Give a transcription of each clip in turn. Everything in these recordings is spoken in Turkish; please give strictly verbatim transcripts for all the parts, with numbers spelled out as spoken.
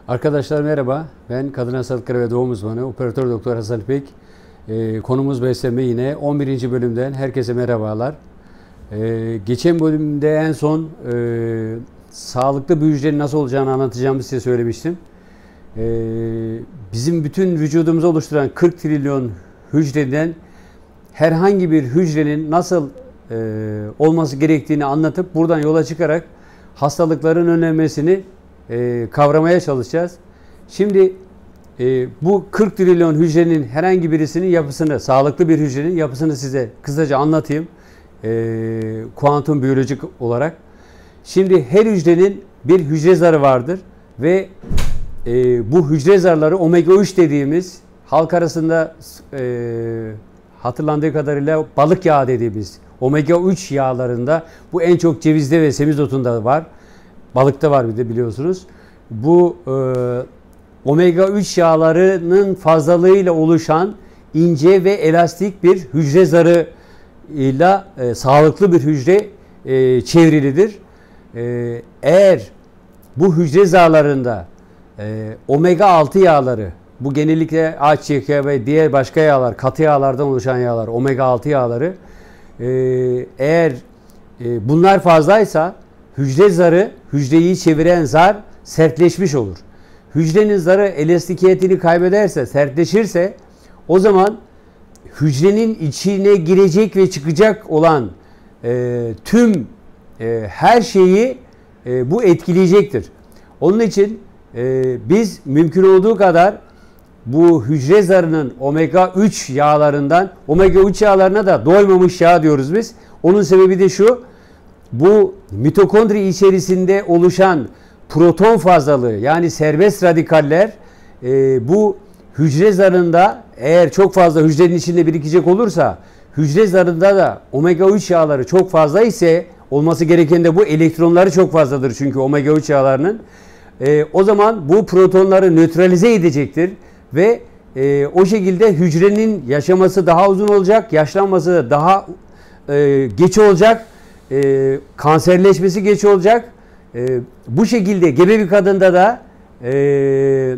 Arkadaşlar merhaba. Ben kadın hastalıkları ve doğum uzmanı operatör doktor Hasan İpek. Ee, konumuz beslenme yine. on birinci bölümden herkese merhabalar. Ee, geçen bölümde en son e, sağlıklı bir hücrenin nasıl olacağını anlatacağımı size söylemiştim. Ee, bizim bütün vücudumuzu oluşturan kırk trilyon hücreden herhangi bir hücrenin nasıl e, olması gerektiğini anlatıp buradan yola çıkarak hastalıkların önlenmesini e, kavramaya çalışacağız. Şimdi e, bu kırk trilyon hücrenin herhangi birisinin yapısını, sağlıklı bir hücrenin yapısını size kısaca anlatayım. E, kuantum biyolojik olarak. Şimdi her hücrenin bir hücre zarı vardır ve e, bu hücre zarları omega üç dediğimiz, halk arasında e, hatırlandığı kadarıyla balık yağı dediğimiz omega üç yağlarında, bu en çok cevizde ve semizotunda var. Balıkta var bir de biliyorsunuz. Bu e, omega üç yağlarının fazlalığıyla oluşan ince ve elastik bir hücre zarı ile e, sağlıklı bir hücre e, çevrilidir. E, eğer bu hücre zarlarında e, omega altı yağları, bu genellikle ayçiçeği ve diğer başka yağlar, katı yağlardan oluşan yağlar, omega altı yağları, e, eğer e, bunlar fazlaysa hücre zarı, hücreyi çeviren zar sertleşmiş olur. Hücrenin zarı elastikiyetini kaybederse, sertleşirse, o zaman hücrenin içine girecek ve çıkacak olan e, tüm e, her şeyi e, bu etkileyecektir. Onun için e, biz mümkün olduğu kadar bu hücre zarının omega üç yağlarından, omega üç yağlarına da doymamış yağ diyoruz biz. Onun sebebi de şu: bu mitokondri içerisinde oluşan proton fazlalığı, yani serbest radikaller e, bu hücre zarında eğer çok fazla hücrenin içinde birikecek olursa, hücre zarında da omega üç yağları çok fazla ise, olması gereken de bu, elektronları çok fazladır çünkü omega üç yağlarının, e, o zaman bu protonları nötralize edecektir ve e, o şekilde hücrenin yaşaması daha uzun olacak, yaşlanması daha e, geç olacak, e, kanserleşmesi geç olacak. E, bu şekilde gebe bir kadında da e,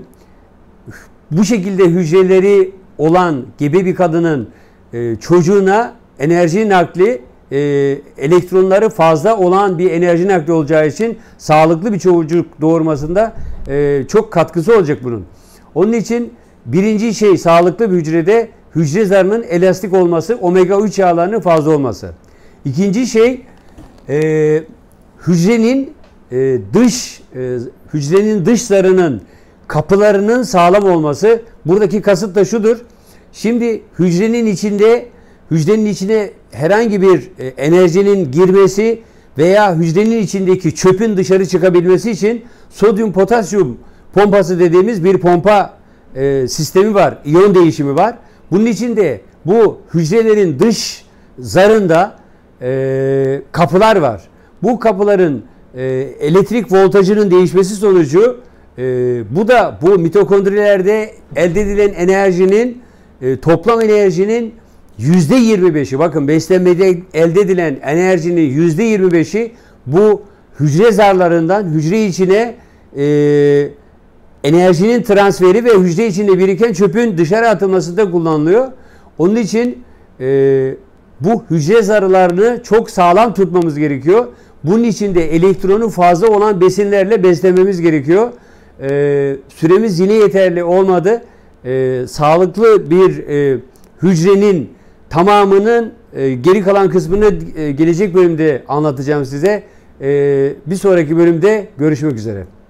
bu şekilde hücreleri olan gebe bir kadının e, çocuğuna enerji nakli, e, elektronları fazla olan bir enerji nakli olacağı için sağlıklı bir çocuk doğurmasında e, çok katkısı olacak bunun. Onun için birinci şey, sağlıklı bir hücrede hücre zarının elastik olması, omega üç yağlarının fazla olması. İkinci şey, e, hücrenin e, dış e, hücrenin dış zarının kapılarının sağlam olması. Buradaki kasıt da şudur: şimdi hücrenin içinde, hücrenin içine herhangi bir e, enerjinin girmesi veya hücrenin içindeki çöpün dışarı çıkabilmesi için sodyum potasyum pompası dediğimiz bir pompa e, sistemi var, iyon değişimi var. Bunun için de bu hücrelerin dış zarında e, kapılar var. Bu kapıların e, elektrik voltajının değişmesi sonucu e, bu da bu mitokondrilerde elde edilen enerjinin e, toplam enerjinin yüzde yirmi beşi, bakın beslenmede elde edilen enerjinin yüzde yirmi beşi bu hücre zarlarından hücre içine e, enerjinin transferi ve hücre içinde biriken çöpün dışarı atılmasında kullanılıyor. Onun için e, bu hücre zarlarını çok sağlam tutmamız gerekiyor. Bunun için de elektronu fazla olan besinlerle beslememiz gerekiyor. E, süremiz yine yeterli olmadı. E, sağlıklı bir e, hücrenin tamamının e, geri kalan kısmını e, gelecek bölümde anlatacağım size. E, bir sonraki bölümde görüşmek üzere.